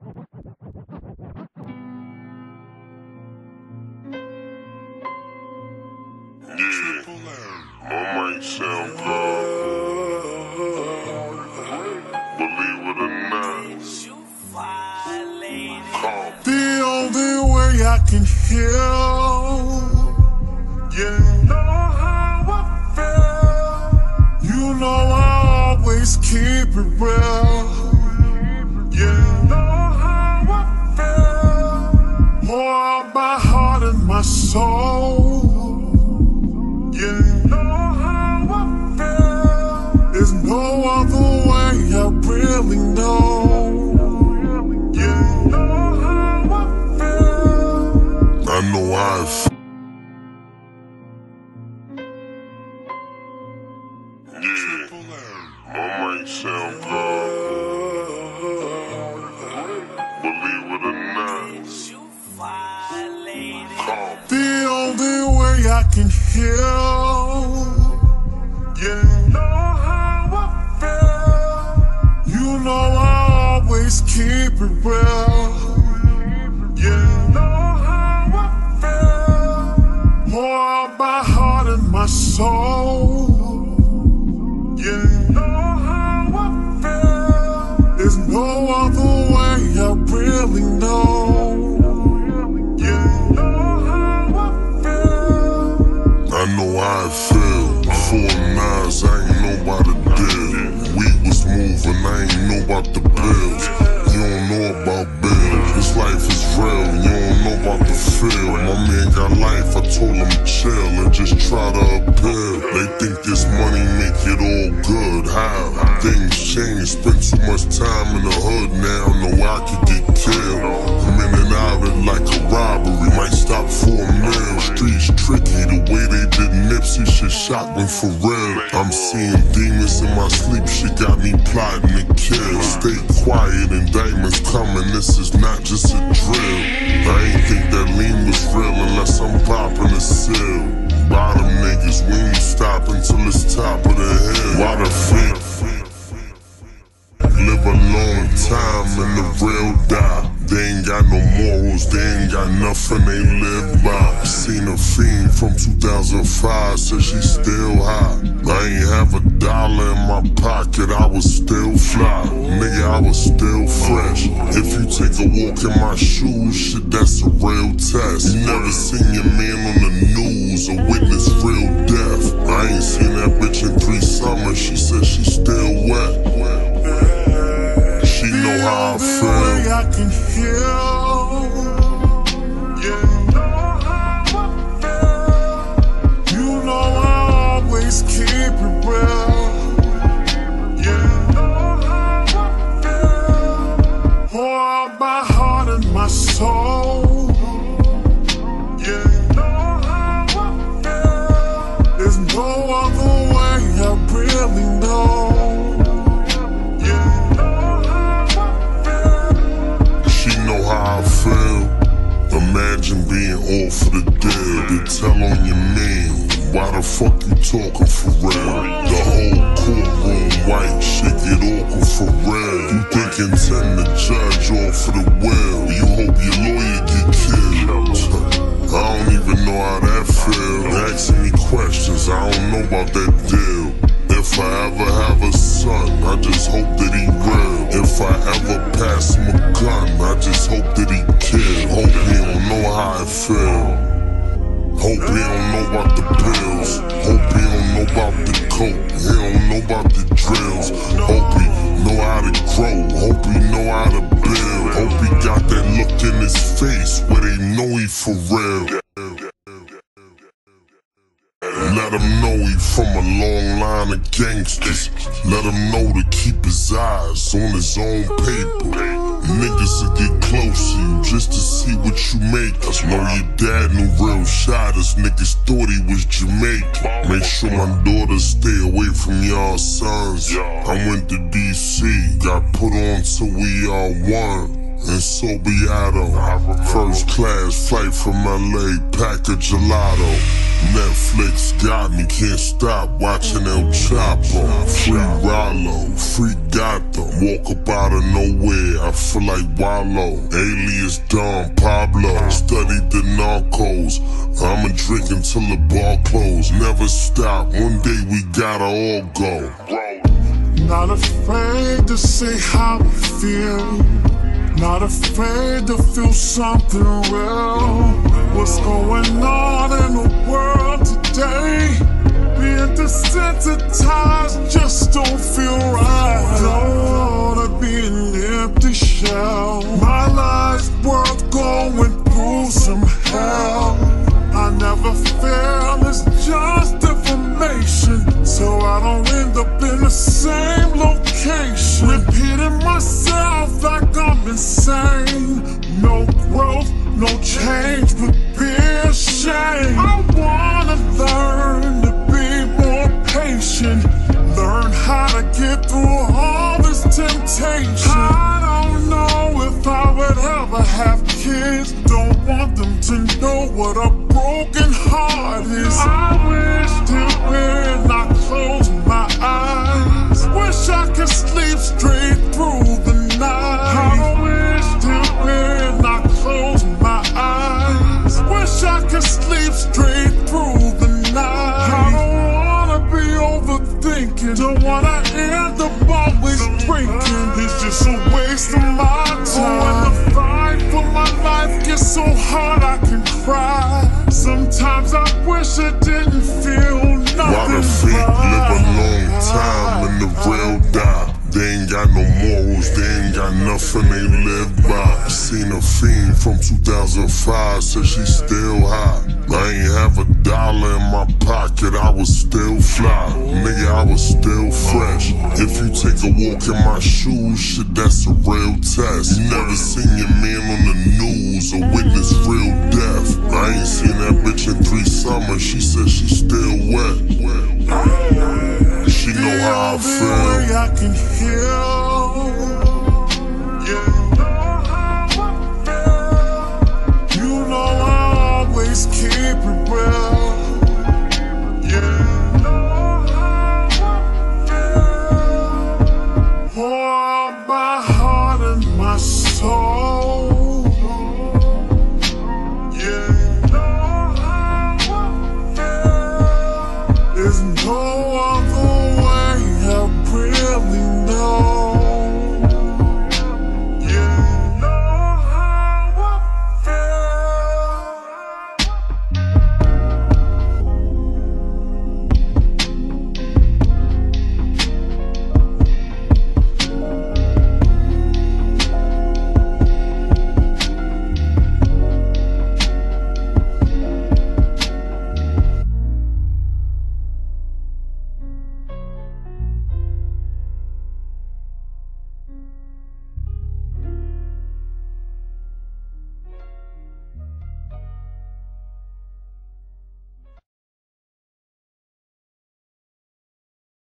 Yeah, my mic sound good. Believe it or not, the only way I can heal. You know how I feel. You know I always keep it real. You know how I feel. Pour out my heart and my soul. You know how I feel. There's no other way, I really know. You know how I feel. I know how I feel. Yeah, my mic sound good. Believe it or not, the only way I can heal. You know how I feel. You know I always keep it real. You know how I feel. Pour out my heart and my soul. You know how I feel. There's no other way, I really know. You know how I feel. I know how I feel. 4 nines, I ain't know about the deal. We was moving, I ain't know about the bills. You don't know about bills. This life is real, you don't know about the feel. My man got life, I told him chill and just try to appeal. They think this money make it all good. How? Things change, spend too much time in the hood now. Know I could get killed. I'm in and out of it like a robbery. Might stop for a meal. Streets tricky, the way they did Nipsey shit shocked me for real. I'm seeing demons in my sleep, shit got me plotting to kill. Stay quiet, indictments coming, this is not just a drill. I ain't think that lean was real unless I'm popping a seal. Bottom niggas, we ain't stop until it's top of the hill. Why the freak live a long time and the real die? They ain't got no morals, they ain't got nothing they live by. Seen a fiend from 2005, said she still high. I ain't have $1 in my pocket, I was still fly. Nigga, I was still fresh. If you take a walk in my shoes, shit, that's a real test. You never seen your man on the news or witness real death. I ain't seen that bitch in 3 summers, she said she still wet. She know how I feel. I can heal. You know how I feel. You know I always keep it real. You know how I feel. Pour out my heart and my soul. You know how I feel. There's no other way, I really know. How I feel. Imagine being all for the deal. They tell on your man, why the fuck you talking for real? The whole courtroom white shit get awkward for real. You thinking send the judge off for the will. You hope your lawyer get killed. I don't even know how that feel. Asking me questions, I don't know about that deal. If I ever have a son, I just hope that he real. If I ever pass him a gun, I just hope that he kill. Hope he don't know how I feel. Hope he don't know about the pills. Hope he don't know about the coke. He don't know about the drills. Hope he know how to grow. Hope he know how to build. Hope he got that look in his face where they know he for real. Let him know he from a long line of gangsters. Let him know to keep his eyes on his own paper. Niggas will get close to you just to see what you make. Know your dad knew real shotters. Niggas thought he was Jamaican. Make sure my daughters stay away from y'all sons. I went to DC, got put on till we all won. and Sobiato. First class flight from LA, pack of gelato. Netflix got me, can't stop watching El Chapo. Free Rollo, free Gato. Walk up out of nowhere, I feel like Wallow. Alias Don Pablo, studied the narcos. I'ma drink until the bar close. Never stop, one day we gotta all go. Not afraid to say how we feel. Not afraid to feel something real. What's going on in the world today? Being desensitized just don't feel right. Don't wanna be an empty shell. My life's worth going through some hell. I never fail, it's just information, so I don't end up in the same location. Repeating myself like I'm insane. No growth, no change, but being ashamed. I wanna learn to be more patient. Learn how to get through all this temptation. I don't know if I would ever have kids. Don't want them to know what a broken heart is. I wish that when I close my eyes, wish I could sleep straight through the night. I wish that when I close my eyes, wish I could sleep straight through the night. I don't wanna be overthinking, don't wanna end up always drinking. It's just a waste of my time. When the fight for my life gets so hard I can cry. Sometimes I wish it didn't feel nothing. Why the fake live a long time and the real die? They ain't got no morals, they ain't got nothing they live by. Seen a fiend from 2005, said she still high. I ain't have a dollar in my pocket, I was still fly. Nigga, I was still fresh. If you take a walk in my shoes, shit, that's a real test. You never seen your man on the news or witness real death. I ain't seen that bitch in 3 summers, she said she still wet. She know how I feel. I can heal.